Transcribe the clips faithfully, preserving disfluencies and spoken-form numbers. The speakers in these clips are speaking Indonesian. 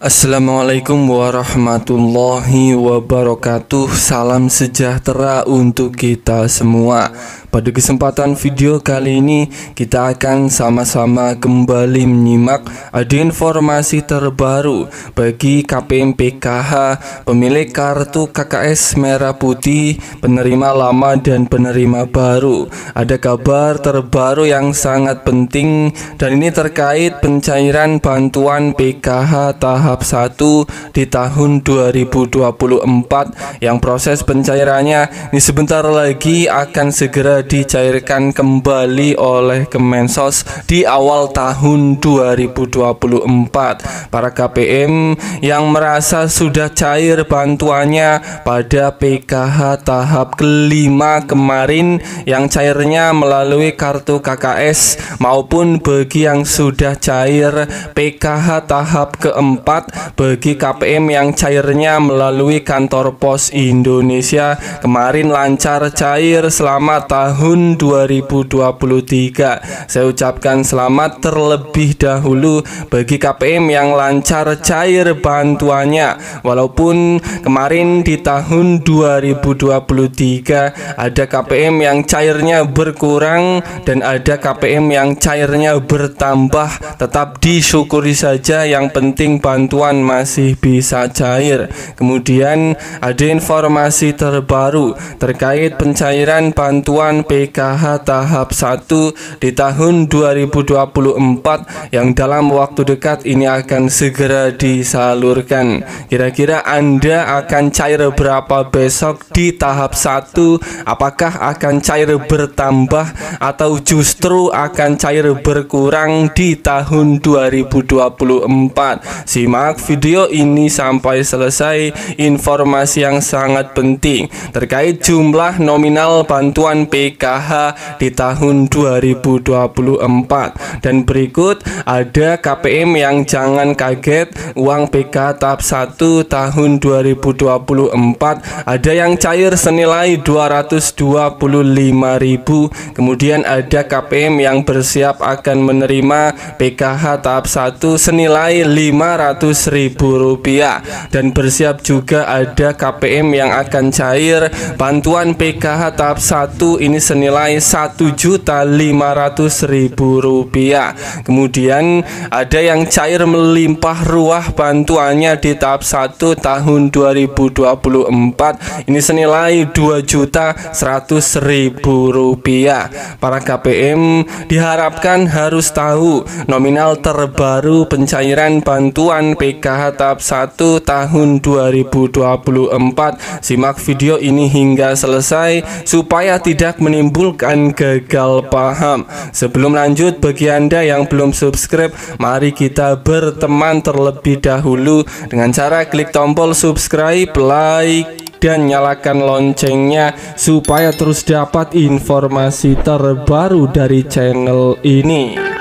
Assalamualaikum warahmatullahi wabarakatuh. Salam sejahtera untuk kita semua. Pada kesempatan video kali ini kita akan sama-sama kembali menyimak ada informasi terbaru bagi K P M P K H pemilik kartu K K S merah putih, penerima lama dan penerima baru. Ada kabar terbaru yang sangat penting dan ini terkait pencairan bantuan P K H tahap satu di tahun dua ribu dua puluh empat yang proses pencairannya ini sebentar lagi akan segera dicairkan kembali oleh Kemensos di awal tahun dua ribu dua puluh empat. Para K P M yang merasa sudah cair bantuannya pada P K H tahap kelima kemarin yang cairnya melalui kartu K K S maupun bagi yang sudah cair P K H tahap keempat bagi K P M yang cairnya melalui kantor pos Indonesia kemarin lancar cair selama tahun dua ribu dua puluh tiga. Saya ucapkan selamat terlebih dahulu bagi K P M yang lancar cair bantuannya. Walaupun kemarin di tahun dua ribu dua puluh tiga ada K P M yang cairnya berkurang dan ada K P M yang cairnya bertambah, tetap disyukuri saja, yang penting bantuan masih bisa cair. Kemudian ada informasi terbaru terkait pencairan bantuan P K H tahap satu di tahun dua ribu dua puluh empat yang dalam waktu dekat ini akan segera disalurkan. Kira-kira Anda akan cair berapa besok di tahap satu? Apakah akan cair bertambah atau justru akan cair berkurang di tahun dua ribu dua puluh empat? Simak video ini sampai selesai. Informasi yang sangat penting terkait jumlah nominal bantuan P K H di tahun dua ribu dua puluh empat. Dan berikut ada K P M yang jangan kaget, uang P K H tahap satu tahun dua ribu dua puluh empat ada yang cair senilai dua ratus dua puluh lima ribu. Kemudian ada K P M yang bersiap akan menerima P K H tahap satu senilai lima ratus ribu rupiah. Dan bersiap juga ada K P M yang akan cair bantuan P K H tahap satu ini senilai satu juta lima ratus ribu rupiah. Kemudian ada yang cair melimpah ruah bantuannya di tahap satu tahun dua ribu dua puluh empat ini senilai dua juta seratus ribu rupiah. Para K P M diharapkan harus tahu nominal terbaru pencairan bantuan P K H tahap satu tahun dua ribu dua puluh empat. Simak video ini hingga selesai supaya tidak menimbulkan gagal paham. Sebelum lanjut, bagi Anda yang belum subscribe, mari kita berteman terlebih dahulu dengan cara klik tombol subscribe, like, dan nyalakan loncengnya supaya terus dapat informasi terbaru dari channel ini.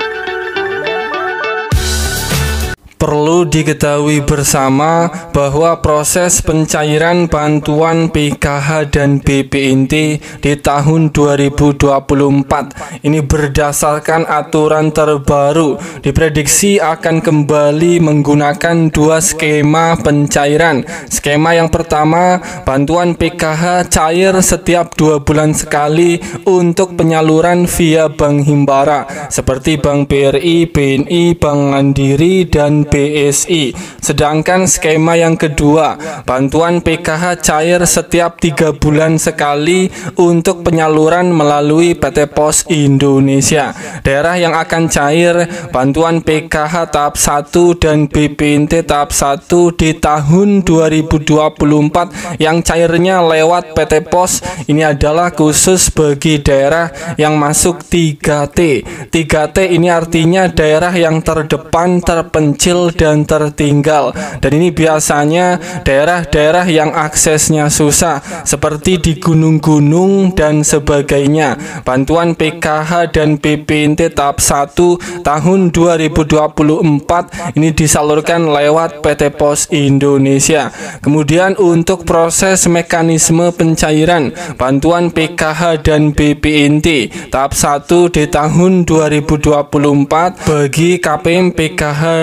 Perlu diketahui bersama bahwa proses pencairan bantuan P K H dan B P N T di tahun dua ribu dua puluh empat ini berdasarkan aturan terbaru diprediksi akan kembali menggunakan dua skema pencairan. Skema yang pertama, bantuan P K H cair setiap dua bulan sekali untuk penyaluran via Bank Himbara seperti Bank B R I, B N I, Bank Mandiri, dan B S I. Sedangkan skema yang kedua, bantuan P K H cair setiap tiga bulan sekali untuk penyaluran melalui P T Pos Indonesia. Daerah yang akan cair bantuan P K H tahap satu dan B P N T tahap satu di tahun dua ribu dua puluh empat yang cairnya lewat P T Pos ini adalah khusus bagi daerah yang masuk tiga T. tiga T ini artinya daerah yang terdepan, terpencil, dan tertinggal. Dan ini biasanya daerah-daerah yang aksesnya susah seperti di gunung-gunung dan sebagainya. Bantuan P K H dan B P N T tahap satu tahun dua ribu dua puluh empat ini disalurkan lewat P T Pos Indonesia. Kemudian untuk proses mekanisme pencairan bantuan P K H dan B P N T tahap satu di tahun dua ribu dua puluh empat bagi K P M P K H dan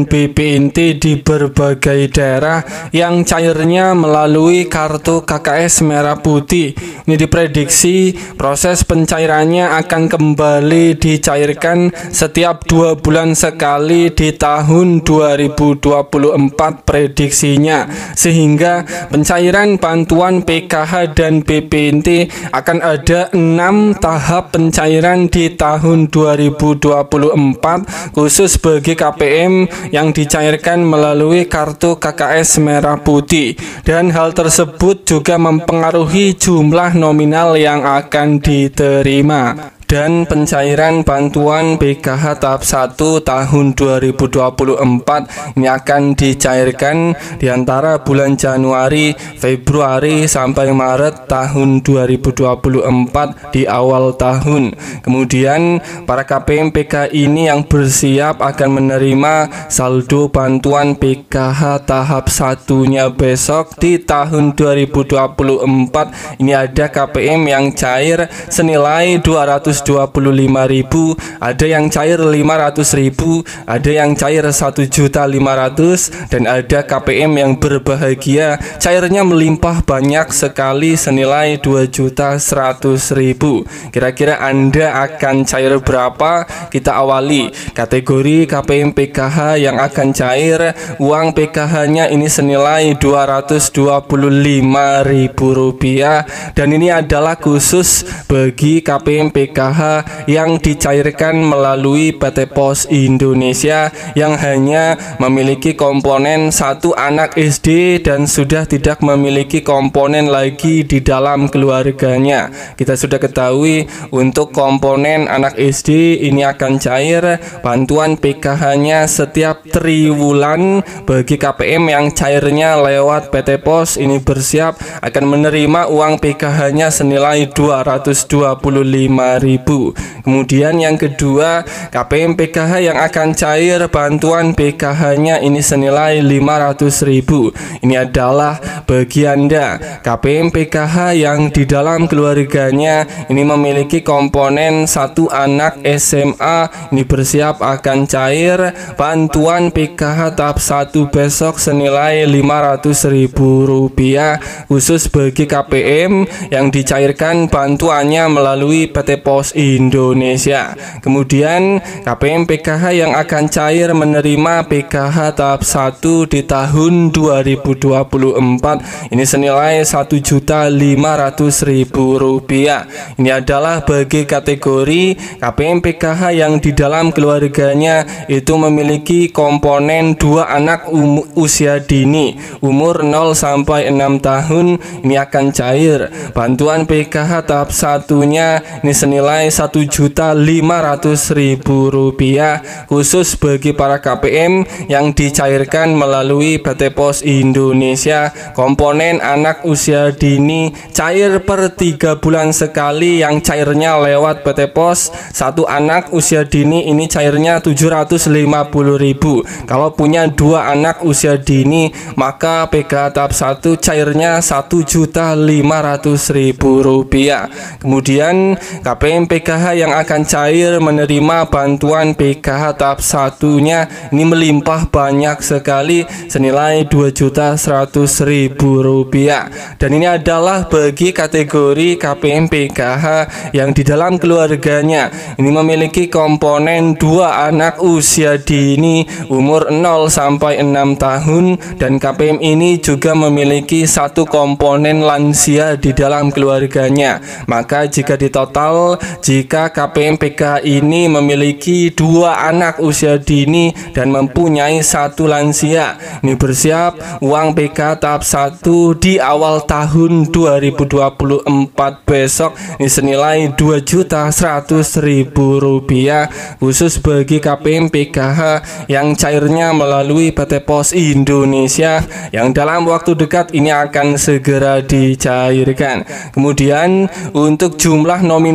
dan B P N T di berbagai daerah yang cairnya melalui kartu K K S Merah Putih. Ini diprediksi proses pencairannya akan kembali dicairkan setiap dua bulan sekali di tahun dua ribu dua puluh empat prediksinya, sehingga pencairan bantuan P K H dan B P N T akan ada enam tahap pencairan di tahun dua ribu dua puluh empat khusus bagi K P M yang dicairkan melalui kartu K K S Merah Putih, dan hal tersebut juga mempengaruhi jumlah nominal yang akan diterima. Dan pencairan bantuan P K H tahap satu tahun dua ribu dua puluh empat ini akan dicairkan di antara bulan Januari, Februari sampai Maret tahun dua ribu dua puluh empat di awal tahun. Kemudian para K P M P K ini yang bersiap akan menerima saldo bantuan P K H tahap satunya besok di tahun dua ribu dua puluh empat. Ini ada K P M yang cair senilai dua ratus dua puluh lima ribu, ada yang cair lima ratus ribu, ada yang cair satu juta lima ratus ribu, dan ada K P M yang berbahagia cairnya melimpah banyak sekali senilai dua juta seratus ribu. Kira-kira Anda akan cair berapa? Kita awali kategori K P M P K H yang akan cair uang P K H-nya ini senilai dua ratus dua puluh lima ribu rupiah, dan ini adalah khusus bagi K P M P K H yang dicairkan melalui P T Pos Indonesia yang hanya memiliki komponen satu anak S D dan sudah tidak memiliki komponen lagi di dalam keluarganya. Kita sudah ketahui untuk komponen anak S D ini akan cair bantuan P K H-nya setiap triwulan. Bagi K P M yang cairnya lewat P T Pos ini bersiap akan menerima uang P K H-nya senilai dua ratus dua puluh lima ribu. Kemudian yang kedua, K P M P K H yang akan cair bantuan P K H-nya ini senilai lima ratus ribu. Ini adalah bagi Anda K P M P K H yang di dalam keluarganya ini memiliki komponen satu anak S M A, ini bersiap akan cair bantuan P K H tahap satu besok senilai lima ratus ribu rupiah khusus bagi K P M yang dicairkan bantuannya melalui P T Pos Indonesia. Kemudian K P M P K H yang akan cair menerima P K H tahap satu di tahun dua ribu dua puluh empat ini senilai satu juta lima ratus ribu rupiah. Ini adalah bagi kategori K P M P K H yang di dalam keluarganya itu memiliki komponen dua anak um, usia dini umur nol sampai enam tahun, ini akan cair bantuan P K H tahap satunya ini senilai satu juta lima ratus ribu rupiah khusus bagi para K P M yang dicairkan melalui P T Pos Indonesia. Komponen anak usia dini cair per tiga bulan sekali yang cairnya lewat P T Pos. Satu anak usia dini ini cairnya tujuh ratus lima puluh ribu. Kalau punya dua anak usia dini maka P K H tahap satu cairnya satu juta lima ratus ribu rupiah. Kemudian K P M P K H yang akan cair menerima bantuan P K H tahap satunya ini melimpah banyak sekali senilai dua juta seratus ribu rupiah, dan ini adalah bagi kategori K P M P K H yang di dalam keluarganya ini memiliki komponen dua anak usia dini umur nol sampai enam tahun, dan K P M ini juga memiliki satu komponen lansia di dalam keluarganya. Maka jika ditotal, jika K P M P K ini memiliki dua anak usia dini dan mempunyai satu lansia, ini bersiap uang P K tahap satu di awal tahun dua ribu dua puluh empat besok ini senilai dua juta seratus ribu rupiah khusus bagi K P M P K H yang cairnya melalui P T Pos Indonesia yang dalam waktu dekat ini akan segera dicairkan. Kemudian untuk jumlah nominal uang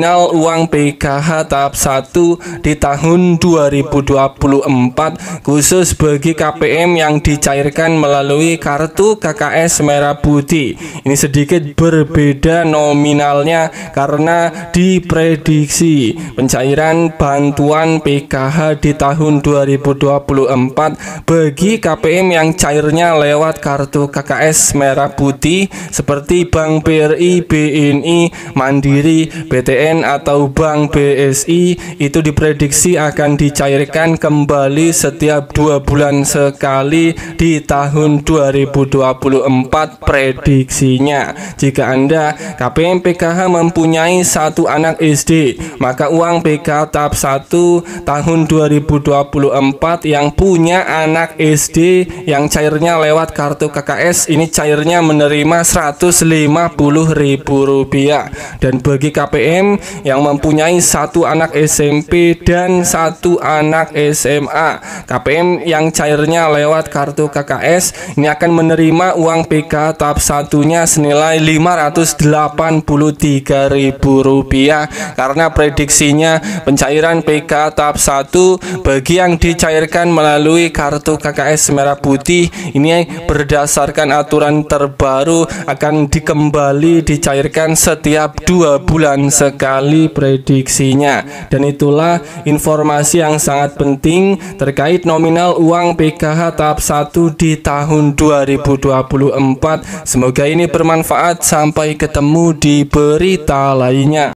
uang P K H tahap satu di tahun dua ribu dua puluh empat khusus bagi K P M yang dicairkan melalui kartu K K S Merah Putih. Ini sedikit berbeda nominalnya karena diprediksi pencairan bantuan P K H di tahun dua ribu dua puluh empat bagi K P M yang cairnya lewat kartu K K S Merah Putih seperti Bank B R I, B N I, Mandiri, B T N atau Bank B S I itu diprediksi akan dicairkan kembali setiap dua bulan sekali di tahun dua ribu dua puluh empat prediksinya. Jika Anda K P M P K H mempunyai satu anak S D, maka uang P K H tahap satu tahun dua ribu dua puluh empat yang punya anak S D yang cairnya lewat kartu K K S ini cairnya menerima seratus lima puluh ribu rupiah. Dan bagi K P M yang mempunyai satu anak S M P dan satu anak S M A, K P M yang cairnya lewat kartu K K S ini akan menerima uang P K H tahap satunya senilai lima ratus delapan puluh tiga ribu rupiah karena prediksinya pencairan P K H tahap satu bagi yang dicairkan melalui kartu K K S Merah Putih ini berdasarkan aturan terbaru akan dikembali dicairkan setiap dua bulan sekali prediksinya. Dan itulah informasi yang sangat penting terkait nominal uang P K H tahap satu di tahun dua ribu dua puluh empat. Semoga ini bermanfaat. Sampai ketemu di berita lainnya.